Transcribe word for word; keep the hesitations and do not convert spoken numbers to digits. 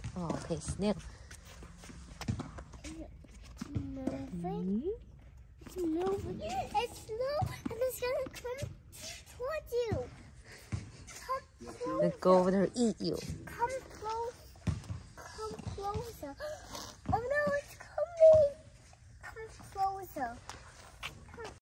Oh, okay, snail. It's moving. It's moving. It's slow, and it's gonna come towards you. Come closer. It'll go over there and eat you. Come close. Come closer. Oh no, it's coming. Come closer.